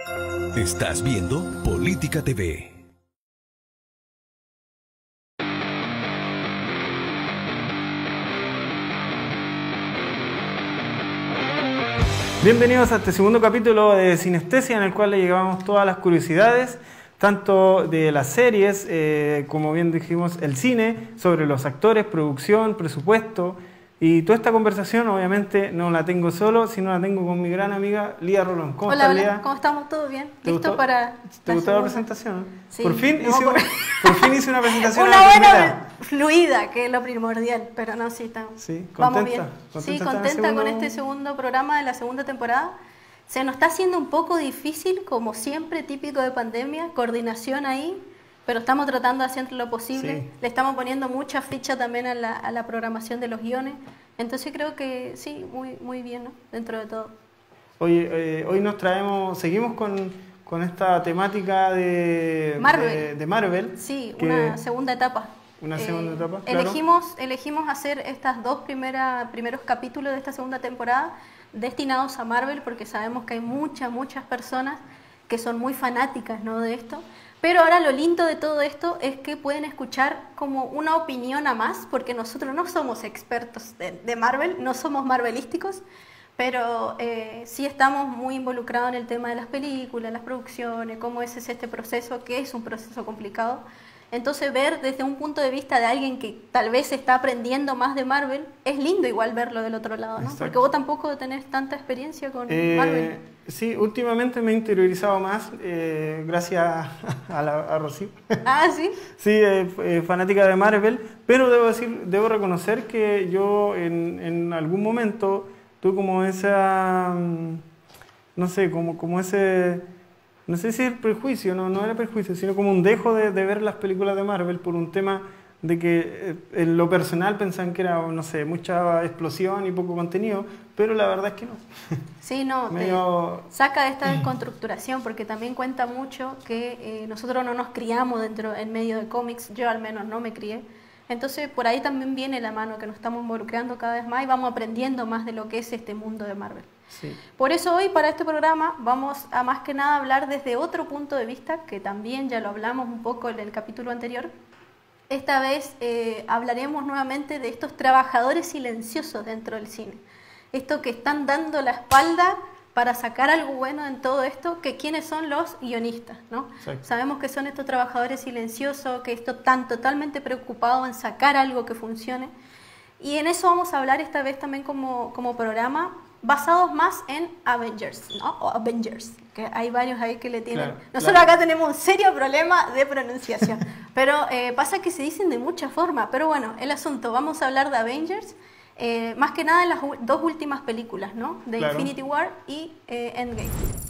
Estás viendo Política TV. Bienvenidos a este segundo capítulo de Sinestesia, en el cual le llevamos todas las curiosidades, tanto de las series, como bien dijimos, el cine, sobre los actores, producción, presupuesto. Y toda esta conversación, obviamente, no la tengo solo, sino la tengo con mi gran amiga Lía Rolón. ¿Cómo estás, Lía? ¿Cómo estamos? ¿Todo bien? ¿Listo para ¿Te gustó la presentación? Sí. Por fin hice una presentación una buena, fluida, que es lo primordial, pero no, sí, estamos. Sí, vamos bien. Sí, contenta con este segundo programa de la segunda temporada. Se nos está haciendo un poco difícil, como siempre, típico de pandemia, coordinación ahí, pero estamos tratando de hacer lo posible. Sí. Le estamos poniendo mucha ficha también a la programación de los guiones. Entonces creo que sí, muy bien, ¿no? Dentro de todo. Hoy nos traemos, seguimos con esta temática de Marvel. Sí, una segunda etapa. Una segunda etapa, claro. Elegimos hacer estas dos primeros capítulos de esta segunda temporada destinados a Marvel, porque sabemos que hay muchas personas que son muy fanáticas, ¿no?, de esto. Pero ahora lo lindo de todo esto es que pueden escuchar como una opinión a más, porque nosotros no somos expertos de Marvel, no somos marvelísticos, pero sí estamos muy involucrados en el tema de las películas, las producciones, cómo es este proceso, que es un proceso complicado. Entonces ver desde un punto de vista de alguien que tal vez está aprendiendo más de Marvel, es lindo igual verlo del otro lado, ¿no? Porque vos tampoco tenés tanta experiencia con Marvel. Sí, últimamente me he interiorizado más, gracias a Rocío. Ah, ¿sí? Sí, fanática de Marvel, pero debo reconocer que yo en algún momento tuve como esa, no sé, como ese, no sé si es prejuicio, no era prejuicio, sino como un dejo de ver las películas de Marvel por un tema de que en lo personal pensaban que era, no sé, mucha explosión y poco contenido, pero la verdad es que no. Sí, no, saca de esta desconstructuración, porque también cuenta mucho que nosotros no nos criamos en medio de cómics, yo al menos no me crié, entonces por ahí también viene la mano que nos estamos involucrando cada vez más y vamos aprendiendo más de lo que es este mundo de Marvel. Sí. Por eso hoy para este programa vamos a más que nada hablar desde otro punto de vista, que también ya lo hablamos un poco en el capítulo anterior. Esta vez hablaremos nuevamente de estos trabajadores silenciosos dentro del cine. Estos que están dando la espalda para sacar algo bueno en todo esto, que quiénes son los guionistas, ¿no? Exacto. Sabemos que son estos trabajadores silenciosos, que están totalmente preocupados en sacar algo que funcione. Y en eso vamos a hablar esta vez también como programa, basados más en Avengers, ¿no? O Avengers, que hay varios ahí que le tienen. Claro, nosotros acá tenemos un serio problema de pronunciación, pero pasa que se dicen de muchas formas. Pero bueno, el asunto, vamos a hablar de Avengers, más que nada en las dos últimas películas, ¿no? De claro. Infinity War y Endgame.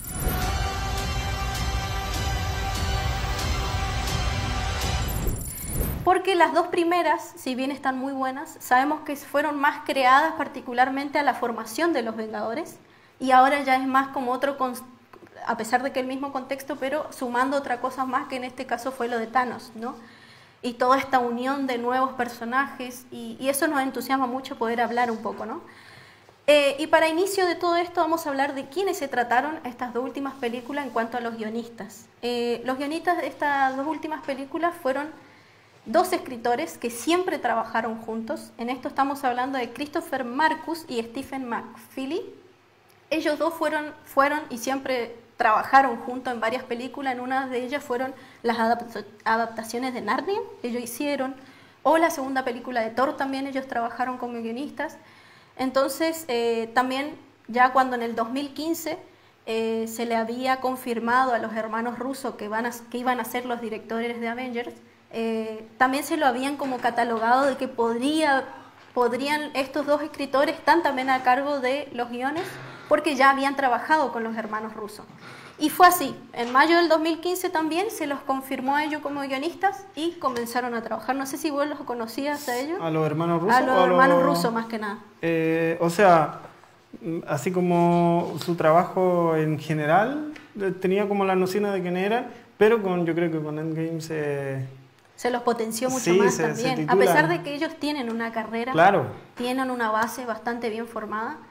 Porque las dos primeras, si bien están muy buenas, sabemos que fueron más creadas particularmente a la formación de los Vengadores, y ahora ya es más como otro, a pesar de que el mismo contexto, pero sumando otra cosa más, que en este caso fue lo de Thanos, ¿no? Y toda esta unión de nuevos personajes, y eso nos entusiasma mucho poder hablar un poco, ¿no? Y para inicio de todo esto vamos a hablar de quiénes se trataron estas dos últimas películas en cuanto a los guionistas. Los guionistas de estas dos últimas películas fueron dos escritores que siempre trabajaron juntos. En esto estamos hablando de Christopher Marcus y Stephen McFeely. Ellos dos fueron y siempre trabajaron juntos en varias películas. En una de ellas fueron las adaptaciones de Narnia, que ellos hicieron, o la segunda película de Thor también ellos trabajaron como guionistas. Entonces también ya cuando en el 2015 se le había confirmado a los hermanos Russo que iban a ser los directores de Avengers, también se lo habían como catalogado de que podrían estos dos escritores estar también a cargo de los guiones, porque ya habían trabajado con los hermanos Russo. Y fue así, en mayo del 2015 también se los confirmó a ellos como guionistas y comenzaron a trabajar. No sé si vos los conocías a ellos. ¿A los hermanos Russo? A los hermanos Russo más que nada. O sea, así como su trabajo en general, tenía como las nociones de quién era, pero yo creo que con Endgame se los potenció mucho más también. A pesar de que ellos tienen una carrera, claro, tienen una base bastante bien formada,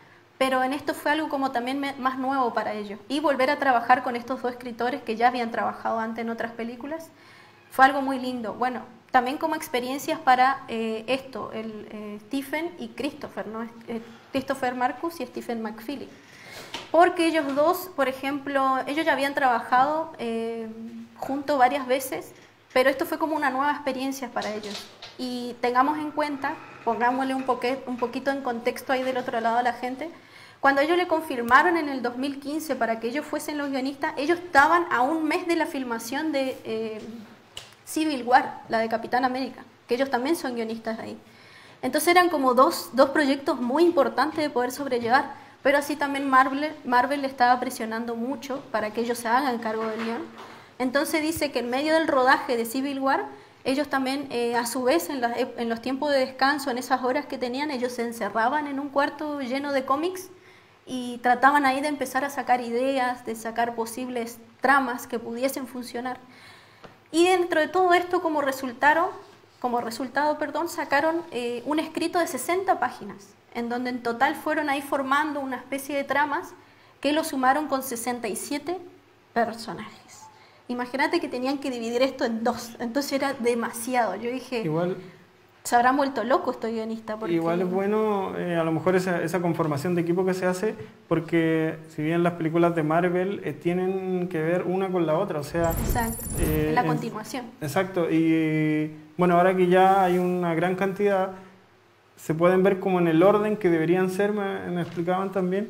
pero en esto fue algo como también más nuevo para ellos. Y volver a trabajar con estos dos escritores que ya habían trabajado antes en otras películas fue algo muy lindo. Bueno, también como experiencias para Stephen y Christopher, ¿no? Christopher Marcus y Stephen McFeely. Porque ellos dos, por ejemplo, ellos ya habían trabajado juntos varias veces, pero esto fue como una nueva experiencia para ellos. Y tengamos en cuenta, pongámosle un poquito en contexto ahí del otro lado a la gente, cuando ellos le confirmaron en el 2015 para que ellos fuesen los guionistas, ellos estaban a un mes de la filmación de Civil War, la de Capitán América, que ellos también son guionistas ahí. Entonces eran como dos proyectos muy importantes de poder sobrellevar, pero así también Marvel le estaba presionando mucho para que ellos se hagan cargo del guión. Entonces dice que en medio del rodaje de Civil War, ellos también, a su vez, en los tiempos de descanso, en esas horas que tenían, ellos se encerraban en un cuarto lleno de cómics y trataban ahí de empezar a sacar ideas, de sacar posibles tramas que pudiesen funcionar. Y dentro de todo esto, como resultado, sacaron un escrito de 60 páginas, en donde en total fueron ahí formando una especie de tramas que lo sumaron con 67 personajes. Imagínate que tenían que dividir esto en dos, entonces era demasiado. Yo dije, Igual, se habrán vuelto locos estos guionistas. Porque... igual es bueno a lo mejor esa conformación de equipo que se hace, porque si bien las películas de Marvel tienen que ver una con la otra, o sea... Exacto, en la continuación. Exacto, y bueno, ahora que ya hay una gran cantidad, se pueden ver como en el orden que deberían ser, me explicaban también,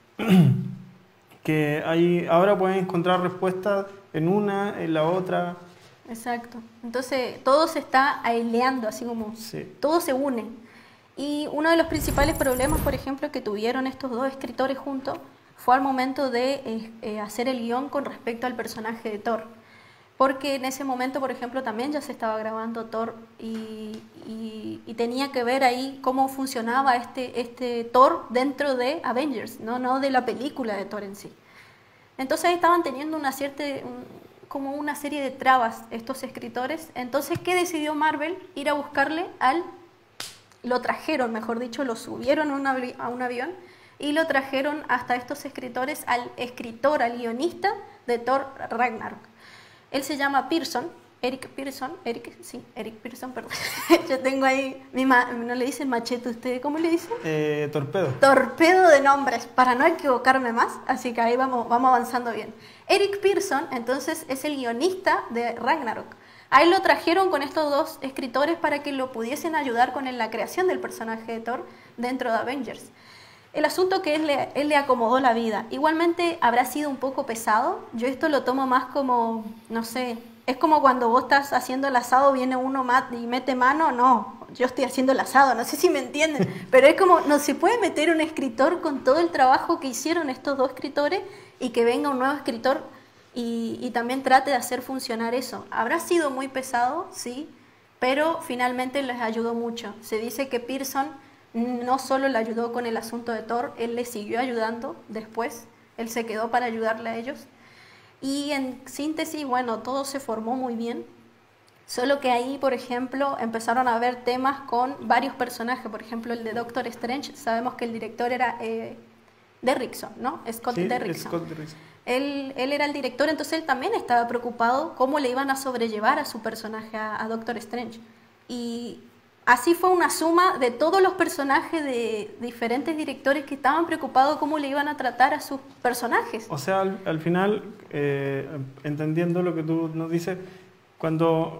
que ahora pueden encontrar respuestas en una, en la otra. Exacto. Entonces todo se está aileando, así como sí. Todo se une. Y uno de los principales problemas, por ejemplo, que tuvieron estos dos escritores juntos fue al momento de hacer el guión con respecto al personaje de Thor. Porque en ese momento, por ejemplo, también ya se estaba grabando Thor y tenía que ver ahí cómo funcionaba este Thor dentro de Avengers, no de la película de Thor en sí. Entonces estaban teniendo como una serie de trabas estos escritores. Entonces, ¿qué decidió Marvel? Ir a buscarle lo trajeron, mejor dicho, lo subieron a un avión y lo trajeron hasta estos escritores, al guionista de Thor Ragnarok. Él se llama Eric Pearson, perdón. Yo tengo ahí, no le dicen machete, ¿usted cómo le dicen? Torpedo. Torpedo de nombres, para no equivocarme más, así que ahí vamos avanzando bien. Eric Pearson, entonces, es el guionista de Ragnarok. A él lo trajeron con estos dos escritores para que lo pudiesen ayudar con la creación del personaje de Thor dentro de Avengers. El asunto que él le acomodó la vida. Igualmente habrá sido un poco pesado. Yo esto lo tomo más como, no sé, es como cuando vos estás haciendo el asado, viene uno y mete mano. No, yo estoy haciendo el asado, no sé si me entienden. Pero es como, no se puede meter un escritor con todo el trabajo que hicieron estos dos escritores y que venga un nuevo escritor y también trate de hacer funcionar eso. Habrá sido muy pesado, sí, pero finalmente les ayudó mucho. Se dice que Pearson no solo le ayudó con el asunto de Thor, él le siguió ayudando después, él se quedó para ayudarle a ellos. Y en síntesis, bueno, todo se formó muy bien, solo que ahí, por ejemplo, empezaron a haber temas con varios personajes. Por ejemplo, el de Doctor Strange, sabemos que el director era Derrickson, ¿no? Scott Derrickson. Scott Derrickson. Él era el director, entonces él también estaba preocupado cómo le iban a sobrellevar a su personaje, a Doctor Strange. Y así fue una suma de todos los personajes de diferentes directores que estaban preocupados cómo le iban a tratar a sus personajes. O sea, al final, entendiendo lo que tú nos dices, cuando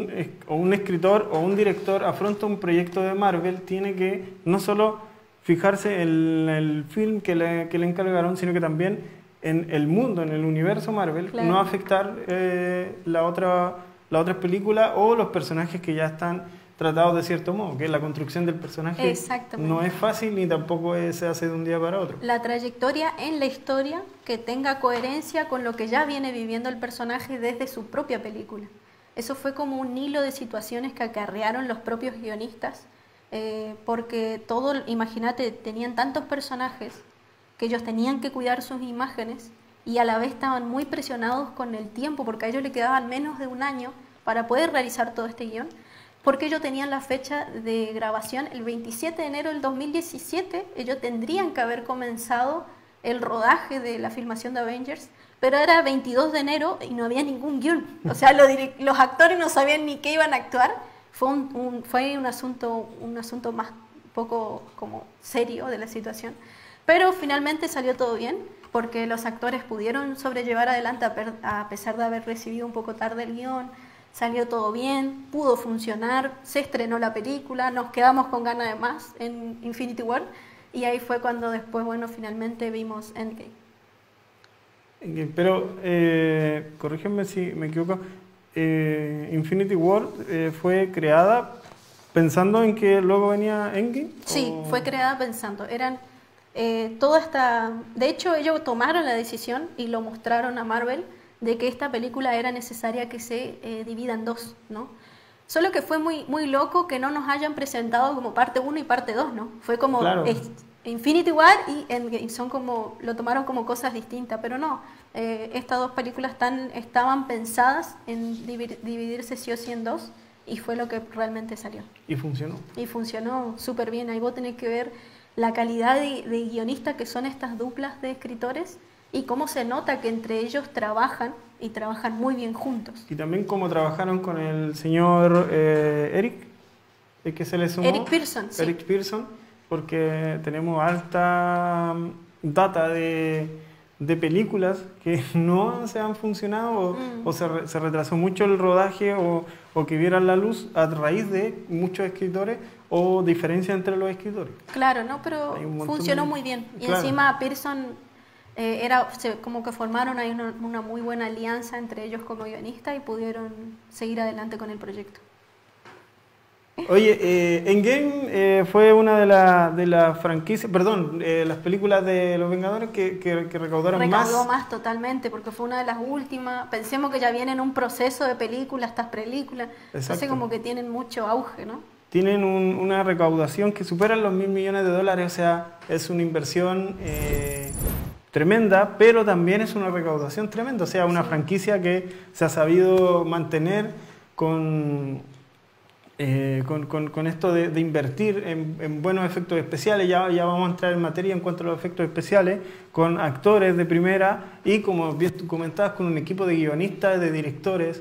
un escritor o un director afronta un proyecto de Marvel, tiene que no solo fijarse en el film que le encargaron, sino que también en el mundo, en el universo Marvel, claro. No afectar la otra película o los personajes que ya están tratados de cierto modo, que la construcción del personaje no es fácil ni tampoco se hace de un día para otro. La trayectoria en la historia que tenga coherencia con lo que ya viene viviendo el personaje desde su propia película. Eso fue como un hilo de situaciones que acarrearon los propios guionistas, porque imagínate, tenían tantos personajes que ellos tenían que cuidar sus imágenes y a la vez estaban muy presionados con el tiempo, porque a ellos le quedaban menos de un año para poder realizar todo este guión. porque ellos tenían la fecha de grabación el 27 de enero del 2017, ellos tendrían que haber comenzado el rodaje de la filmación de Avengers, pero era 22 de enero y no había ningún guión. O sea, los actores no sabían ni qué iban a actuar. Fue un asunto más poco como serio de la situación. Pero finalmente salió todo bien, porque los actores pudieron sobrellevar adelante a pesar de haber recibido un poco tarde el guión. Salió todo bien, pudo funcionar, se estrenó la película, nos quedamos con ganas de más en Infinity War. Y ahí fue cuando después, bueno, finalmente vimos Endgame. Pero, corrígeme si me equivoco, Infinity War fue creada pensando en que luego venía Endgame. Sí, ¿o? fue creada pensando. De hecho, ellos tomaron la decisión y lo mostraron a Marvel de que esta película era necesaria que se divida en dos, ¿no? Solo que fue muy, muy loco que no nos hayan presentado como parte 1 y parte 2, ¿no? Fue como Claro. Infinity War y Endgame, lo tomaron como cosas distintas, pero no, estas dos películas estaban pensadas en dividirse sí o sí en dos, y fue lo que realmente salió. Y funcionó. Y funcionó súper bien. Ahí vos tenés que ver la calidad de guionistas que son estas duplas de escritores y cómo se nota que entre ellos trabajan y trabajan muy bien juntos. Y también cómo trabajaron con el señor Eric, el que se le sumó. Eric Pearson, sí. Eric Pearson, porque tenemos alta data de películas que no se han funcionado o se retrasó mucho el rodaje o que vieran la luz a raíz de muchos escritores o diferencia entre los escritores. Claro, ¿no? Pero funcionó muy bien. Y claro. Encima Pearson como que formaron ahí una muy buena alianza entre ellos como guionistas y pudieron seguir adelante con el proyecto. Oye, Endgame fue una de las franquicias, perdón, las películas de Los Vengadores que recaudaron más. Recaudó más totalmente, porque fue una de las últimas. Pensemos que ya viene en un proceso de películas, estas películas. Entonces como que tienen mucho auge, ¿no? Tienen una recaudación que supera los $1.000 millones, o sea, es una inversión tremenda, pero también es una recaudación tremenda, o sea, una franquicia que se ha sabido mantener con esto de invertir en buenos efectos especiales. Ya vamos a entrar en materia en cuanto a los efectos especiales, con actores de primera y, como bien tú comentabas, con un equipo de guionistas, de directores.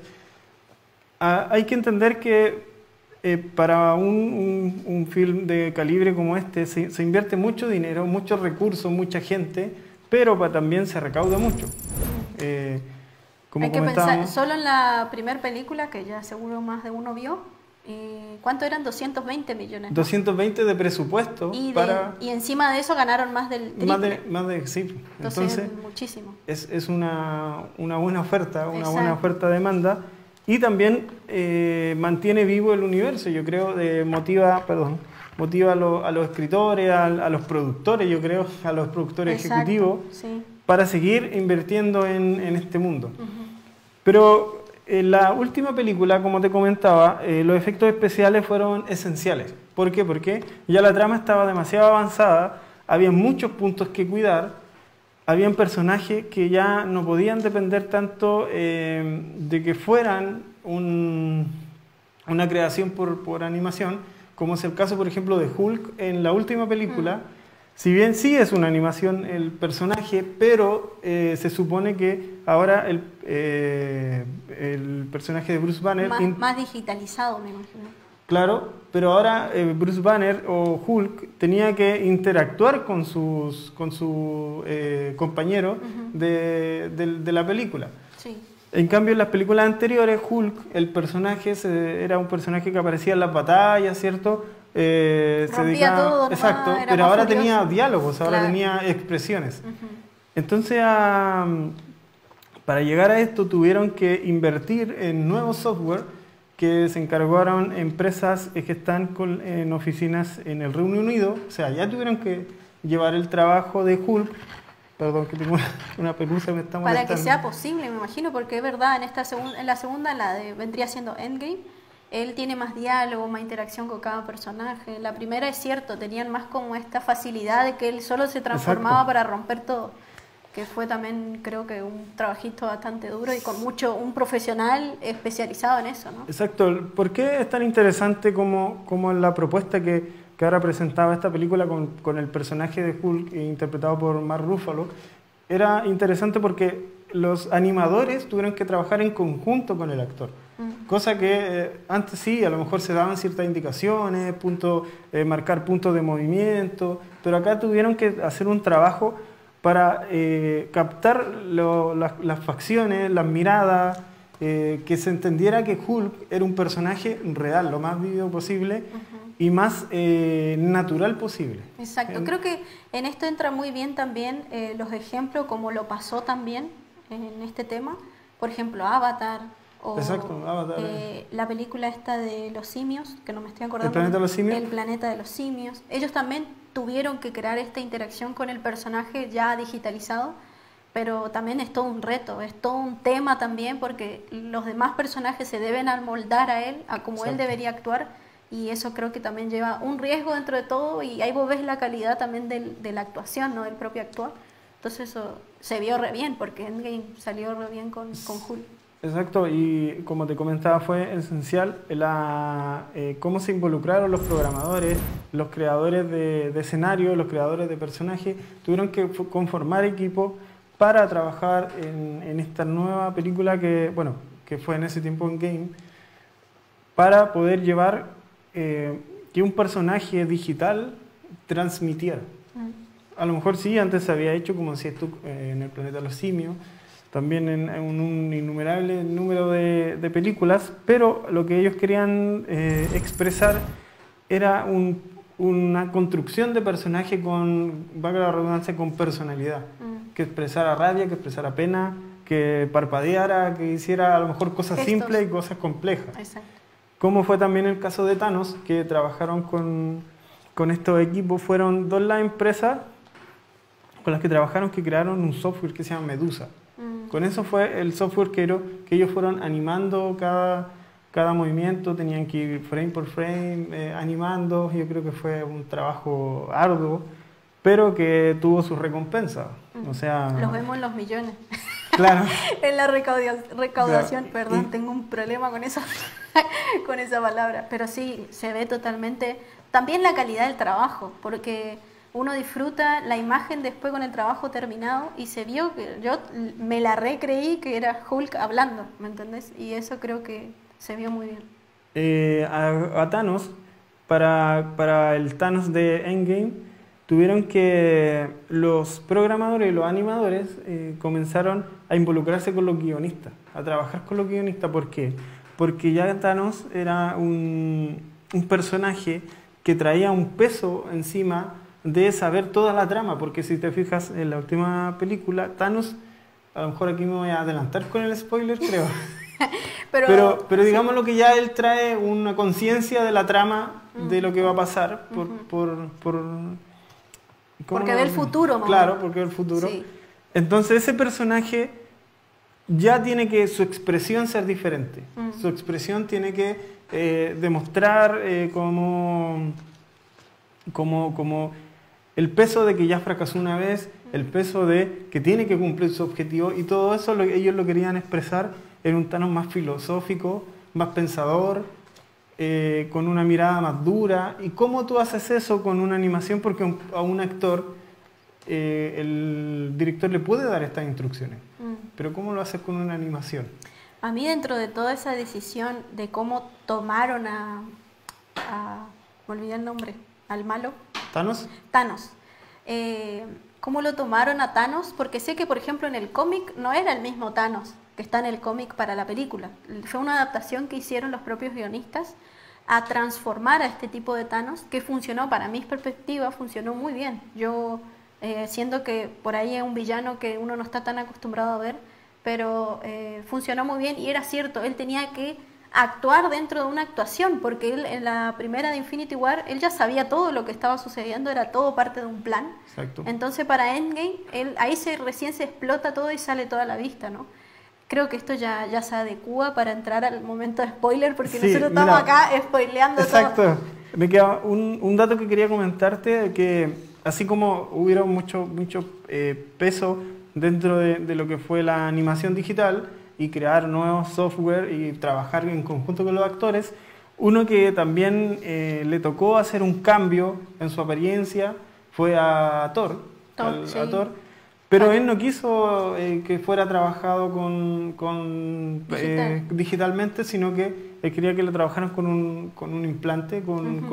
Hay que entender que para un film de calibre como este se invierte mucho dinero, muchos recursos, mucha gente, pero también se recauda mucho. Como hay que pensar, solo en la primera película, que ya seguro más de uno vio, ¿cuánto eran? 220 millones. ¿No? 220 de presupuesto. Y encima de eso ganaron más del triple. Sí. Entonces muchísimo. Es una buena oferta, buena oferta-demanda. Y también mantiene vivo el universo, yo creo, motiva a los escritores, a los productores, yo creo, a los productores ejecutivos, sí, para seguir invirtiendo en este mundo. Pero en la última película, como te comentaba, los efectos especiales fueron esenciales. ¿Por qué? Porque ya la trama estaba demasiado avanzada, había muchos puntos que cuidar, habían personajes que ya no podían depender tanto de que fueran una creación por animación, como es el caso, por ejemplo, de Hulk en la última película. Si bien sí es una animación el personaje, pero se supone que ahora el personaje de Bruce Banner... Más digitalizado, me imagino. Claro, pero ahora Bruce Banner o Hulk tenía que interactuar con su compañero de la película. Sí. En cambio, en las películas anteriores, Hulk, el personaje era un personaje que aparecía en las batallas, ¿cierto? Rompía todo, exacto, pero ahora tenía diálogos, ahora tenía expresiones. Entonces, para llegar a esto, tuvieron que invertir en nuevo software que se encargaron empresas que están en oficinas en el Reino Unido. O sea, ya tuvieron que llevar el trabajo de Hulk. Perdón, que tengo una pelusa, me está molestando. Para que sea posible, me imagino, porque es verdad, en la segunda, vendría siendo Endgame, él tiene más diálogo, más interacción con cada personaje. La primera es cierto, tenían más como esta facilidad de que él solo se transformaba para romper todo. que fue también creo que un trabajito bastante duro y con un profesional especializado en eso, ¿no? Exacto. ¿Por qué es tan interesante como la propuesta que ahora presentaba esta película con el personaje de Hulk interpretado por Mark Ruffalo? Era interesante porque los animadores tuvieron que trabajar en conjunto con el actor. Cosa que antes sí, a lo mejor se daban ciertas indicaciones, marcar puntos de movimiento, pero acá tuvieron que hacer un trabajo para captar las facciones, las miradas, que se entendiera que Hulk era un personaje real, lo más vívido posible y más natural posible. Exacto, creo que en esto entra muy bien también los ejemplos, como lo pasó también en este tema, por ejemplo, Avatar, o exacto, Avatar. La película esta de los simios, que no me estoy acordando. ¿El planeta de los simios? El planeta de los simios. Ellos también tuvieron que crear esta interacción con el personaje ya digitalizado, pero también es todo un reto, es todo un tema también, porque los demás personajes se deben amoldar a él, a como él debería actuar, y eso creo que también lleva un riesgo dentro de todo, y ahí vos ves la calidad también de la actuación, ¿no? Del propio actor. Entonces eso se vio re bien, porque Endgame salió re bien con Hulk. Exacto, y como te comentaba, fue esencial cómo se involucraron los programadores, los creadores de escenarios, los creadores de personajes, tuvieron que conformar equipos para trabajar en esta nueva película que fue en ese tiempo Endgame, para poder llevar que un personaje digital transmitiera. A lo mejor sí, antes se había hecho, como decías tú, en el planeta de los simios, también en un innumerable número de películas, pero lo que ellos querían expresar era una construcción de personaje con, valga la redundancia, con personalidad, que expresara rabia, que expresara pena, que parpadeara, que hiciera a lo mejor cosas simples y cosas complejas. Exacto. Como fue también el caso de Thanos, que trabajaron con estos equipos, fueron dos las empresas con las que trabajaron que crearon un software que se llama Medusa. Con eso fue el software que ellos fueron animando cada movimiento, tenían que ir frame por frame animando. Yo creo que fue un trabajo arduo, pero que tuvo sus recompensas. O sea, los vemos en los millones. Claro. En la recaudación, claro. Perdón, tengo un problema con eso, con esa palabra. Pero sí, se ve totalmente. También la calidad del trabajo, porque uno disfruta la imagen después con el trabajo terminado y se vio que yo me la recreí que era Hulk hablando, ¿me entendés? Y eso creo que se vio muy bien. A Thanos, para el Thanos de Endgame, tuvieron que los programadores y los animadores comenzaron a involucrarse con los guionistas, a trabajar con los guionistas. ¿Por qué? Porque ya Thanos era un personaje que traía un peso encima de saber toda la trama, porque si te fijas en la última película, Thanos, a lo mejor aquí me voy a adelantar con el spoiler, creo, pero digamos lo que ya él trae una conciencia de la trama, de lo que va a pasar, porque ve el futuro, mamá. Claro, porque ve el futuro. Sí. Entonces ese personaje ya tiene que su expresión ser diferente, su expresión tiene que demostrar como el peso de que ya fracasó una vez, el peso de que tiene que cumplir su objetivo, y todo eso ellos lo querían expresar en un tono más filosófico, más pensador, con una mirada más dura. ¿Y cómo tú haces eso con una animación? Porque a un actor el director le puede dar estas instrucciones, pero ¿cómo lo haces con una animación? A mí, dentro de toda esa decisión de cómo tomaron me olvidé el nombre, al malo. ¿Thanos? Thanos. ¿Cómo lo tomaron a Thanos? Porque sé que, por ejemplo, en el cómic no era el mismo Thanos que está en el cómic para la película. Fue una adaptación que hicieron los propios guionistas a transformar a este tipo de Thanos, que funcionó, para mi perspectiva, funcionó muy bien. Yo, siendo que por ahí es un villano que uno no está tan acostumbrado a ver, pero funcionó muy bien, y era cierto, él tenía que actuar dentro de una actuación, porque él en la primera de Infinity War, él ya sabía todo lo que estaba sucediendo, era todo parte de un plan. Exacto. Entonces para Endgame, ahí recién se explota todo y sale toda la vista, ¿no? Creo que esto ya se adecua para entrar al momento de spoiler, porque sí, nosotros estamos acá spoileando. Exacto. Todo. Me queda un dato que quería comentarte, que así como hubieron mucho peso dentro de lo que fue la animación digital y crear nuevos software y trabajar en conjunto con los actores. Uno que también le tocó hacer un cambio en su apariencia fue a Thor, Sí. a Thor, pero él no quiso que fuera trabajado digitalmente, sino que él quería que lo trabajaran con un implante,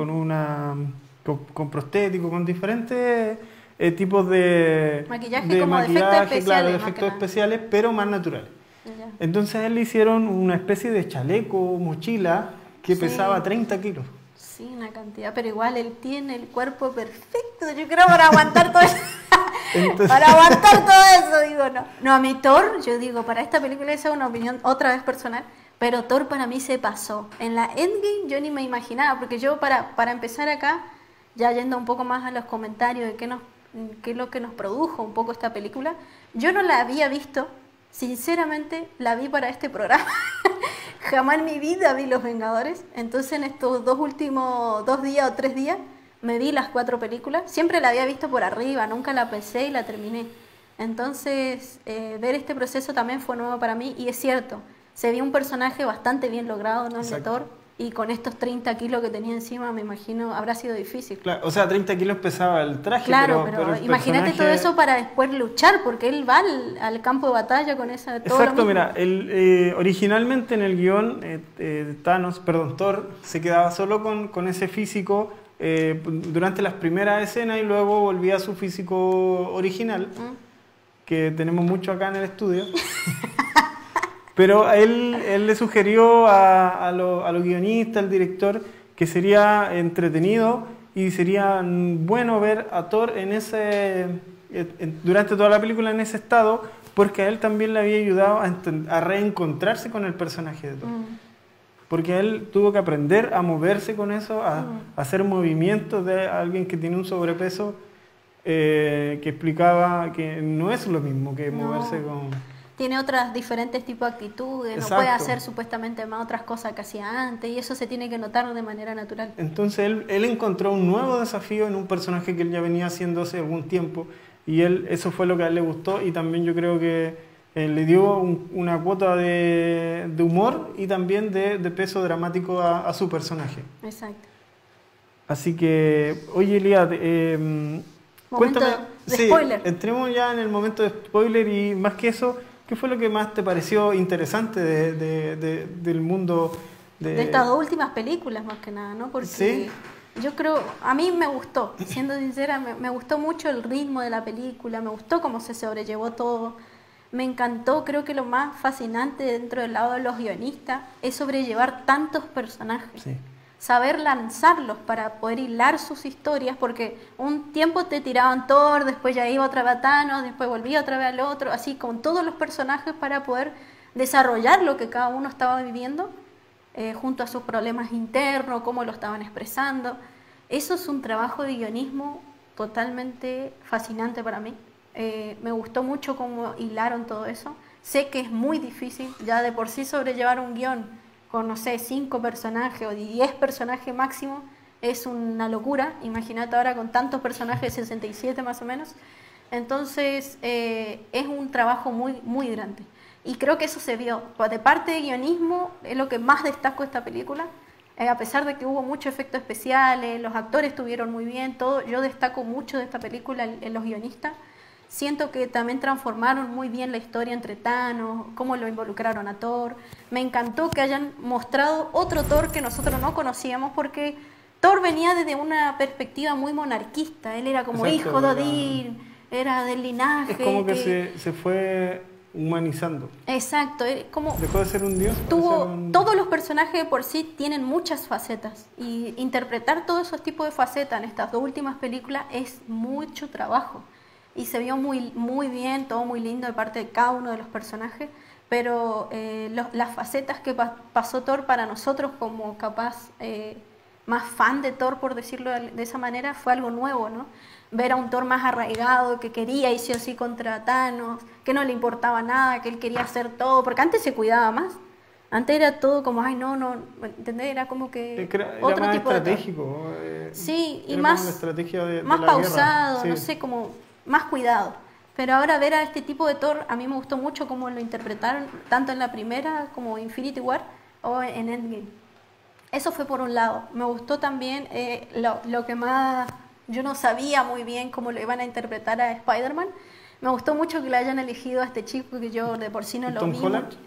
con prostético, con diferentes tipos de maquillaje, como claro, de efectos especiales, pero más naturales. Ya. Entonces a él le hicieron una especie de chaleco, mochila, que Sí. pesaba 30 kilos. Sí, una cantidad, pero igual él tiene el cuerpo perfecto, yo creo, para aguantar todo eso. Entonces- Para aguantar todo eso, digo, no. No, a mí Thor, yo digo, para esta película esa es una opinión otra vez personal, pero Thor para mí se pasó. En la Endgame yo ni me imaginaba, porque yo para empezar acá, ya yendo un poco más a los comentarios de qué es lo que nos produjo un poco esta película, yo no la había visto, sinceramente la vi para este programa. Jamás en mi vida vi Los Vengadores, entonces en estos últimos 2 días o 3 días me vi las 4 películas, siempre la había visto por arriba, nunca la pensé y la terminé. Entonces ver este proceso también fue nuevo para mí y es cierto, se vio un personaje bastante bien logrado, ¿no? El de Thor, y con estos 30 kilos que tenía encima, me imagino, habrá sido difícil. Claro, o sea, 30 kilos pesaba el traje, Claro, pero el imagínate personaje... todo eso para después luchar, porque él va al campo de batalla con esa... Todo Exacto, lo mismo. mira, originalmente en el guión Thor se quedaba solo con ese físico durante las primeras escenas y luego volvía a su físico original, que tenemos mucho acá en el estudio. Pero a él le sugirió a los guionistas, al director, que sería entretenido y sería bueno ver a Thor durante toda la película en ese estado, porque a él también le había ayudado a reencontrarse con el personaje de Thor. Porque él tuvo que aprender a moverse con eso, a hacer movimientos de alguien que tiene un sobrepeso, que explicaba que no es lo mismo que moverse con... Tiene otras diferentes tipos de actitudes, Exacto. no puede hacer supuestamente más otras cosas que hacía antes, y eso se tiene que notar de manera natural. Entonces él encontró un nuevo desafío en un personaje que él ya venía haciendo hace algún tiempo, y eso fue lo que a él le gustó, y también yo creo que le dio una cuota de humor y también de peso dramático a su personaje. Exacto. Así que, oye, Elías, Momento cuéntame, de spoiler. Entremos ya en el momento de spoiler y más que eso, ¿qué fue lo que más te pareció interesante del mundo de estas 2 últimas películas más que nada, ¿no? Porque ¿sí? yo creo, a mí me gustó, siendo sincera, me gustó mucho el ritmo de la película, me gustó cómo se sobrellevó todo, me encantó, creo que lo más fascinante dentro del lado de los guionistas es sobrellevar tantos personajes. Sí. Saber lanzarlos para poder hilar sus historias, porque un tiempo te tiraban Thor, después ya iba otra vez a Thanos, después volvía otra vez al otro, así con todos los personajes para poder desarrollar lo que cada uno estaba viviendo, junto a sus problemas internos, cómo lo estaban expresando. Eso es un trabajo de guionismo totalmente fascinante para mí. Me gustó mucho cómo hilaron todo eso. Sé que es muy difícil, ya de por sí sobrellevar un guión con, no sé, 5 personajes o 10 personajes máximo, es una locura. Imagínate ahora con tantos personajes, 67 más o menos. Entonces, es un trabajo muy, muy grande. Y creo que eso se vio. De parte de guionismo, es lo que más destaco de esta película. A pesar de que hubo muchos efectos especiales, los actores estuvieron muy bien, todo, yo destaco mucho de esta película en los guionistas. Siento que también transformaron muy bien la historia entre Thanos, cómo lo involucraron a Thor. Me encantó que hayan mostrado otro Thor que nosotros no conocíamos, porque Thor venía desde una perspectiva muy monarquista. Él era como Exacto, hijo de Odín, era del linaje. Es como que se fue humanizando. Exacto, como dejó de ser un dios. Todos los personajes de por sí tienen muchas facetas, y interpretar todos esos tipos de facetas en estas 2 últimas películas es mucho trabajo. Y se vio muy, muy bien, todo muy lindo de parte de cada uno de los personajes, pero las facetas que pasó Thor para nosotros como capaz más fan de Thor, por decirlo de esa manera, fue algo nuevo, ¿no? Ver a un Thor más arraigado, que quería irse así contra Thanos, que no le importaba nada, que él quería hacer todo, porque antes se cuidaba más. Antes era todo como, ay, no, ¿entendés? Era como que era otro más tipo estratégico. Sí, y era más, la estrategia de más la pausado, guerra. Sí. no sé, como más cuidado. Pero ahora ver a este tipo de Thor, a mí me gustó mucho cómo lo interpretaron, tanto en la primera como Infinity War o en Endgame. Eso fue por un lado. Me gustó también lo que más... Yo no sabía muy bien cómo lo iban a interpretar a Spider-Man. Me gustó mucho que le hayan elegido a este chico que yo de por sí no lo vi.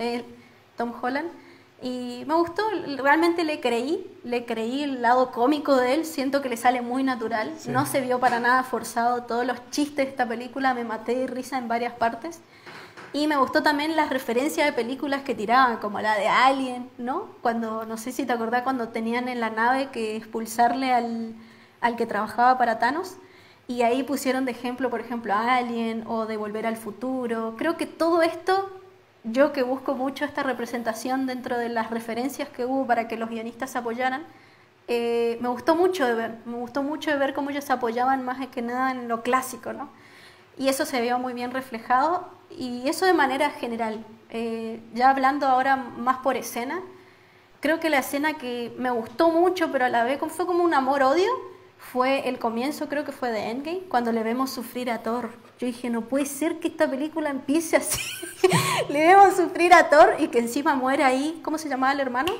Tom Holland. Y me gustó, realmente le creí el lado cómico de él, siento que le sale muy natural, sí. No se vio para nada forzado, todos los chistes de esta película me maté de risa en varias partes. Y me gustó también las referencias de películas que tiraban, como la de Alien, ¿no? Cuando, no sé si te acordás, cuando tenían en la nave que expulsarle al que trabajaba para Thanos, y ahí pusieron de ejemplo, por ejemplo, a Alien o de Volver al Futuro. Creo que todo esto... Yo que busco mucho esta representación dentro de las referencias que hubo para que los guionistas se apoyaran, me gustó mucho de ver cómo ellos se apoyaban más que nada en lo clásico, ¿no? Y eso se vio muy bien reflejado, y eso de manera general. Ya hablando ahora más por escena, creo que la escena que me gustó mucho, pero a la vez fue como un amor-odio, fue el comienzo, creo que fue de Endgame, cuando le vemos sufrir a Thor. Yo dije, no puede ser que esta película empiece así. Le vemos sufrir a Thor y que encima muere ahí. ¿Cómo se llamaba el hermano?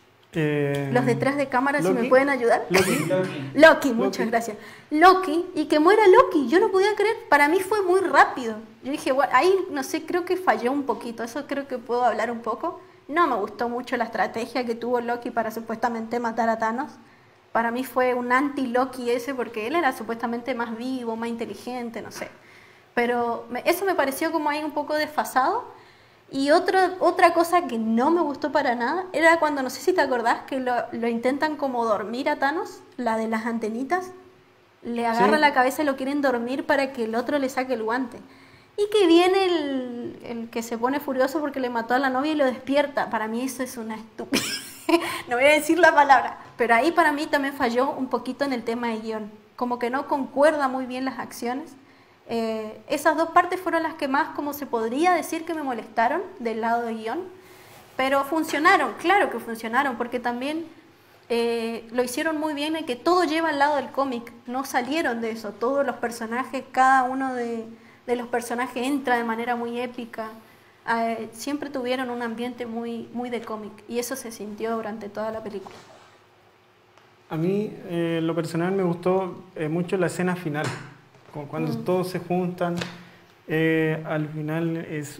Los detrás de cámara, si me pueden ayudar. Loki, muchas gracias. Loki, y que muera Loki. Yo no podía creer. Para mí fue muy rápido. Yo dije, bueno, ahí no sé, creo que falló un poquito. Eso creo que puedo hablar un poco. No me gustó mucho la estrategia que tuvo Loki para supuestamente matar a Thanos. Para mí fue un anti-Loki ese, porque él era supuestamente más vivo, más inteligente, no sé. Pero eso me pareció como ahí un poco desfasado. Y otra cosa que no me gustó para nada era cuando, no sé si te acordás, que lo intentan como dormir a Thanos, la de las antenitas. Le agarra la cabeza y lo quieren dormir para que el otro le saque el guante. Y que viene el que se pone furioso porque le mató a la novia y lo despierta. Para mí eso es una estupidez. No voy a decir la palabra, pero ahí para mí también falló un poquito en el tema de guión, como que no concuerda muy bien las acciones. Esas dos partes fueron las que más, como se podría decir, que me molestaron del lado de guión, pero funcionaron, claro que funcionaron, porque también lo hicieron muy bien, en que todo lleva al lado del cómic, no salieron de eso, todos los personajes, cada uno de los personajes entra de manera muy épica. Siempre tuvieron un ambiente muy, muy de cómic, y eso se sintió durante toda la película. A mí, lo personal, me gustó mucho la escena final, cuando todos se juntan. Al final es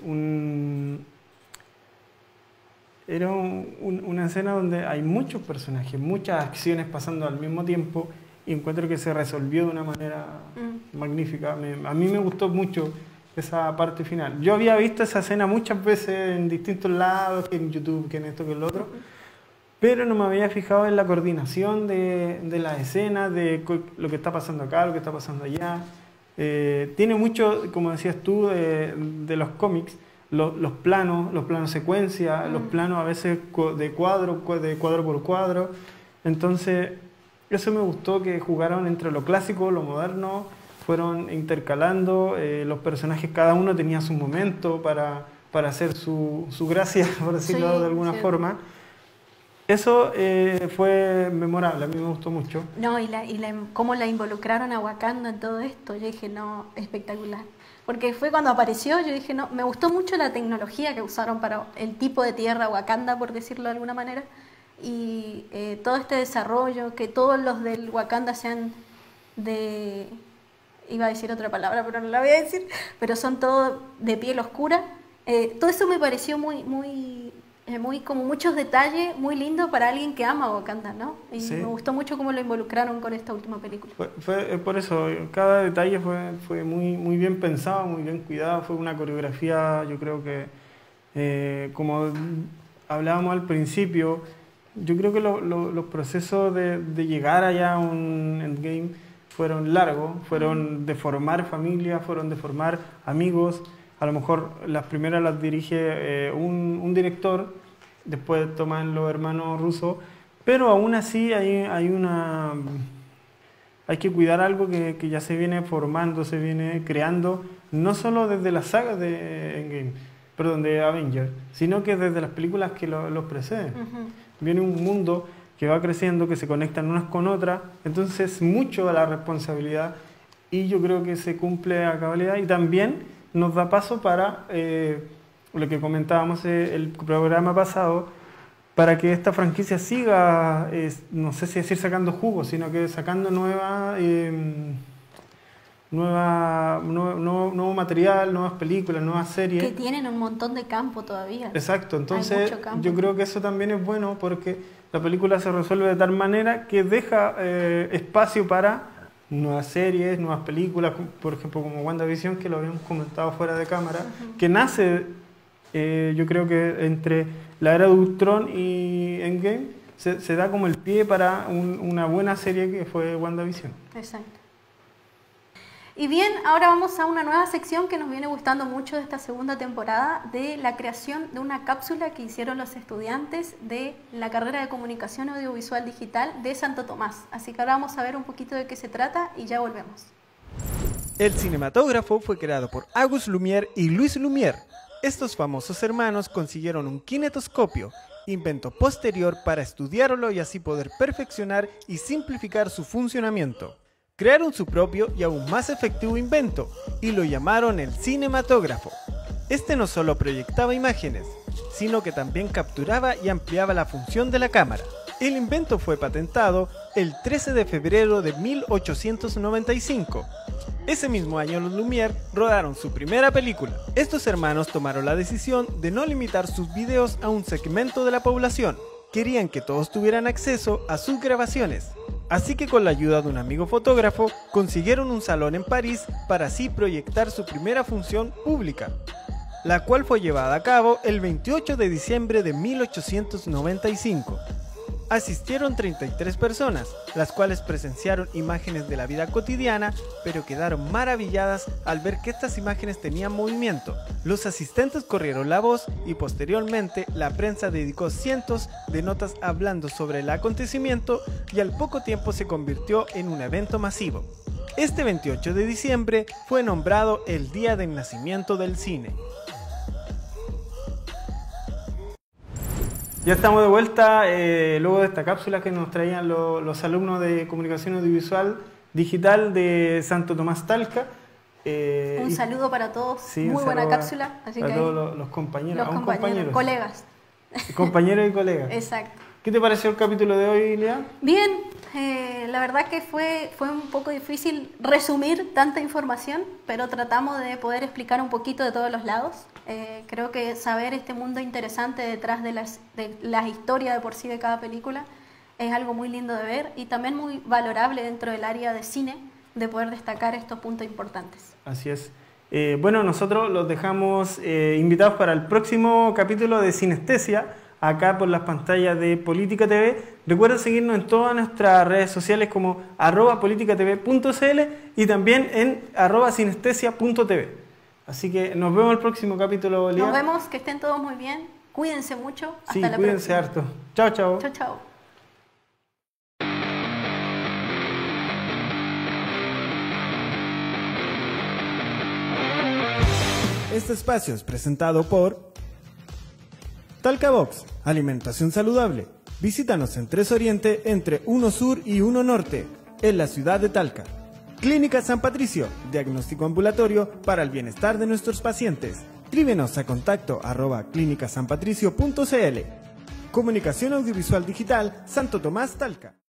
era una escena donde hay muchos personajes, muchas acciones pasando al mismo tiempo, y encuentro que se resolvió de una manera magnífica. A mí me gustó mucho esa parte final. Yo había visto esa escena muchas veces en distintos lados, que en YouTube, que en esto, que en lo otro, pero no me había fijado en la coordinación de las escenas, de lo que está pasando acá, lo que está pasando allá. Tiene mucho, como decías tú, de los cómics, los planos secuencia, los planos a veces de cuadro por cuadro. Entonces, eso me gustó, que jugaron entre lo clásico, lo moderno, fueron intercalando, los personajes, cada uno tenía su momento para hacer su gracia, por decirlo de alguna forma. Eso fue memorable, a mí me gustó mucho. No, y cómo la involucraron a Wakanda en todo esto, yo dije, no, espectacular. Porque fue cuando apareció, yo dije, no, me gustó mucho la tecnología que usaron para el tipo de tierra Wakanda, por decirlo de alguna manera, y todo este desarrollo, que todos los del Wakanda sean de... Iba a decir otra palabra, pero no la voy a decir, pero son todos de piel oscura. Todo eso me pareció muy como muchos detalles, muy lindo para alguien que ama Wakanda, ¿no? Y sí, me gustó mucho cómo lo involucraron con esta última película. Fue por eso, cada detalle fue muy bien pensado, muy bien cuidado, fue una coreografía, yo creo que, como hablábamos al principio, yo creo que los procesos de llegar allá a un Endgame fueron largos, fueron de formar familias, fueron de formar amigos. A lo mejor las primeras las dirige un director, después toman los hermanos rusos, pero aún así hay que cuidar algo que ya se viene formando, se viene creando, no solo desde las sagas de Avengers, sino que desde las películas que los preceden. Viene un mundo que va creciendo, que se conectan unas con otras, entonces mucho de la responsabilidad, y yo creo que se cumple a cabalidad. Y también nos da paso para lo que comentábamos el programa pasado, para que esta franquicia siga, no sé si decir sacando jugo, sino que sacando nuevo material, nuevas películas, nuevas series. Que tienen un montón de campo todavía. Exacto, entonces yo creo que eso también es bueno porque la película se resuelve de tal manera que deja espacio para nuevas series, nuevas películas, por ejemplo como WandaVision, que lo habíamos comentado fuera de cámara, que nace, yo creo que entre la era de Ultron y Endgame, se da como el pie para una buena serie que fue WandaVision. Exacto. Y bien, ahora vamos a una nueva sección que nos viene gustando mucho de esta segunda temporada, de la creación de una cápsula que hicieron los estudiantes de la carrera de Comunicación Audiovisual Digital de Santo Tomás. Así que ahora vamos a ver un poquito de qué se trata y ya volvemos. El cinematógrafo fue creado por Auguste Lumière y Louis Lumière. Estos famosos hermanos consiguieron un kinetoscopio, invento posterior para estudiarlo y así poder perfeccionar y simplificar su funcionamiento. Crearon su propio y aún más efectivo invento, y lo llamaron el cinematógrafo. Este no solo proyectaba imágenes, sino que también capturaba y ampliaba la función de la cámara. El invento fue patentado el 13 de febrero de 1895. Ese mismo año los Lumière rodaron su primera película. Estos hermanos tomaron la decisión de no limitar sus videos a un segmento de la población. Querían que todos tuvieran acceso a sus grabaciones. Así que con la ayuda de un amigo fotógrafo consiguieron un salón en París para así proyectar su primera función pública, la cual fue llevada a cabo el 28 de diciembre de 1895. Asistieron 33 personas, las cuales presenciaron imágenes de la vida cotidiana, pero quedaron maravilladas al ver que estas imágenes tenían movimiento. Los asistentes corrieron la voz y posteriormente la prensa dedicó cientos de notas hablando sobre el acontecimiento y al poco tiempo se convirtió en un evento masivo. Este 28 de diciembre fue nombrado el Día del Nacimiento del Cine. Ya estamos de vuelta luego de esta cápsula que nos traían los alumnos de Comunicación Audiovisual Digital de Santo Tomás Talca. Un saludo para todos, sí, muy buena cápsula. Así para que todos los compañeros, compañeros, colegas. Compañeros y colegas. Exacto. ¿Qué te pareció el capítulo de hoy, Lea? Bien, la verdad que fue un poco difícil resumir tanta información, pero tratamos de poder explicar un poquito de todos los lados. Creo que saber este mundo interesante detrás de las historias de por sí de cada película es algo muy lindo de ver y también muy valorable dentro del área de cine, de poder destacar estos puntos importantes. Así es. Bueno, nosotros los dejamos invitados para el próximo capítulo de Sinestesia, acá por las pantallas de Política TV. Recuerden seguirnos en todas nuestras redes sociales como @politicatv.cl y también en @sinestesia.tv. Así que nos vemos el próximo capítulo, Lía. Nos vemos, que estén todos muy bien. Cuídense mucho. Hasta la cuídense próxima. harto. Chao, chao. Chao, chao. Este espacio es presentado por Talca Box, alimentación saludable. Visítanos en 3 Oriente entre 1 Sur y 1 Norte, en la ciudad de Talca. Clínica San Patricio, diagnóstico ambulatorio para el bienestar de nuestros pacientes. Escríbenos a contacto @clinicasanpatricio.cl. Comunicación Audiovisual Digital, Santo Tomás, Talca.